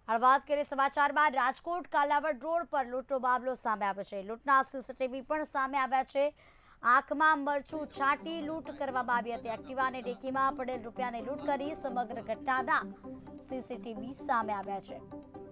હાલ વાત કરીએ સમાચારમાં રાજકોટ કાલાવડ રોડ પર લૂંટનો મામલો સામે આવ્યો છે। લૂંટના સીસીટીવી પણ સામે આવ્યા છે। આંખમાં મરચું છાંટી લૂંટ કરવામાં આવી હતી। એક્ટિવા અને ડેકીમાં પડેલ રૂપિયાની લૂંટ કરી સમગ્ર ઘટનાના સીસીટીવી સામે આવ્યા છે।